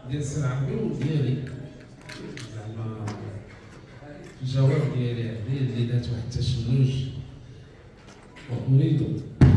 ديال السي العربي وديالي زعما الجواب ديالي عليه اللي دات واحد التشنج، واريد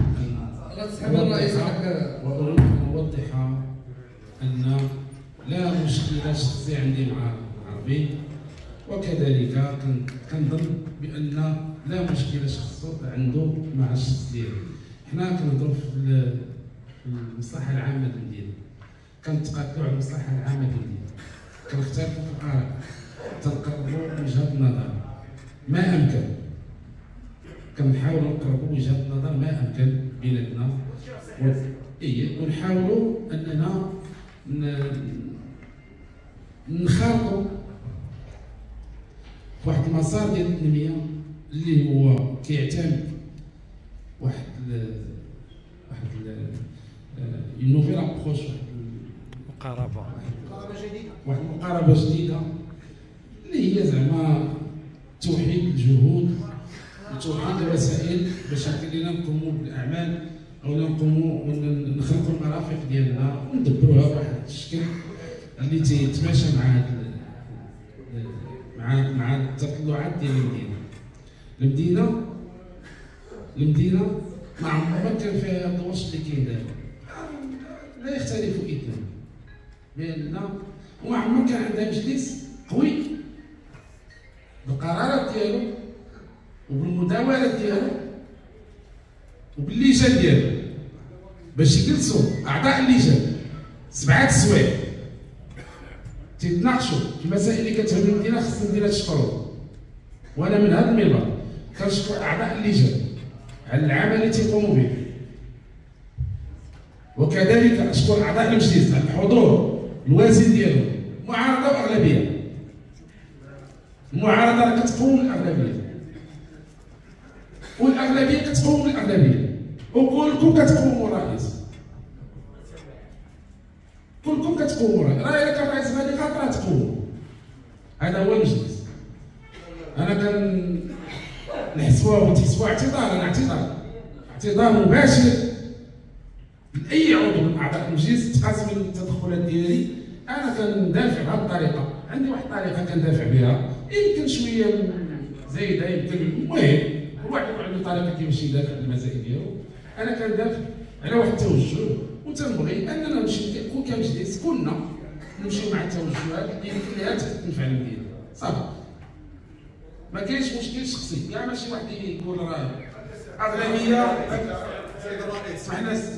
ان اوضح ان لا مشكله شخصيه عندي مع العربي، وكذلك كنظن بان لا مشكله شخصيه عنده مع الشخص ديالي. حنا كنهضروا في المصلحه العامه ديالنا، كنتقاتلوا على المصلحه العامه ديالنا، كنختلفوا في الاراء، تنقربوا وجهات النظر ما امكن، كنحاولوا نقربوا وجهات النظر ما امكن بيناتنا، ونحاولوا اننا نخرطوا واحد المسار ديال التنميه اللي هو كيعتمد واحد نوفيل ابروش، واحد المقاربه جديده اللي هي زعما توحيد الجهود وتوحيد الوسائل باش يمكن لنا نقوموا بالاعمال او نقوموا نخلقوا المرافق ديالنا وندبروها بواحد الشكل اللي تيتماشى مع التطلعات ديال المدينه. المدينه ما عمرها كان فيها هذا الوصف اللي كاين دابا، لا يختلف اثنان بان وما عمرها كان عندها مجلس قوي بالقرارات ديالو وبالمداولات ديالو وباللجان ديالو باش يجلسوا اعضاء اللجان 7 سوايع تيتناقشوا في مسائل اللي كتهم المدينه. خص المدينه تشكروا، وانا من هذا المنبر كنشكر اعضاء اللجان على العمل اللي تيقوموا به، وكذلك اشكر اعضاء المجلس على الحضور الوازن ديالهم، معارضه واغلبيه. المعارضه راه كتقوم الاغلبيه والاغلبيه كتقوم الاغلبيه، وكلكم كتقوموا الرئيس، كلكم كتقوموا راه الا كان الرئيس غادي خاطر تقوموا. هذا هو المجلس. انا كنحسبوها وتحسبوها اعتذار، اعتذار مباشر لاي عضو من اعضاء المجلس تقاسم من التدخلات ديالي. انا كندافع بهذه الطريقه، عندي واحد الطريقه كندافع بها يمكن شويه زايده، يمكن المهم كل واحد عنده طريقه كيفاش يدافع على المسائل ديالو. انا كندافع على واحد التوجه، وتنبغي اننا نمشي كمجلس كلنا نمشيو مع التوجهات اللي يمكن لها تنفع المدينه. صافي، ما كاينش مشكل شخصي، كاع ماشي واحد يقول راه اغلبيه. اسمح لنا